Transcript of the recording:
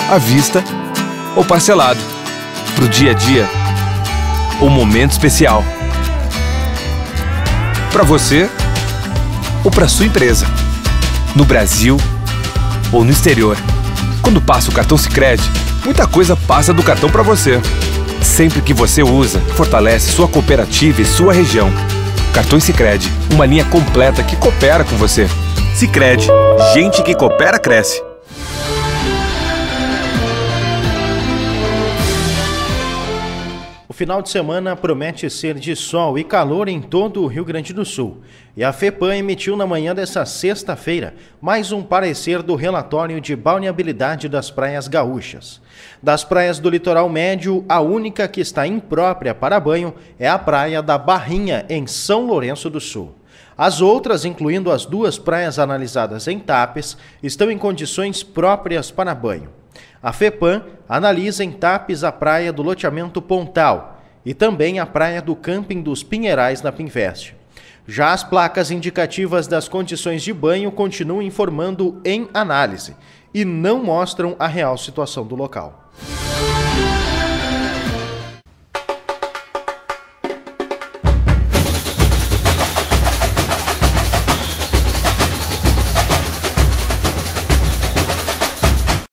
à vista ou parcelado. Pro dia a dia ou momento especial. Para você ou para sua empresa. No Brasil ou no exterior. Quando passa o cartão Sicredi, muita coisa passa do cartão para você. Sempre que você usa, fortalece sua cooperativa e sua região. Cartões Sicredi, uma linha completa que coopera com você. Sicredi, gente que coopera cresce. O final de semana promete ser de sol e calor em todo o Rio Grande do Sul. E a FEPAM emitiu na manhã desta sexta-feira mais um parecer do relatório de balneabilidade das praias gaúchas. Das praias do litoral médio, a única que está imprópria para banho é a praia da Barrinha, em São Lourenço do Sul. As outras, incluindo as duas praias analisadas em Tapes, estão em condições próprias para banho. A FEPAM analisa em Tapes a praia do loteamento Pontal e também a praia do Camping dos Pinheirais na Pinvest. Já as placas indicativas das condições de banho continuam informando em análise e não mostram a real situação do local.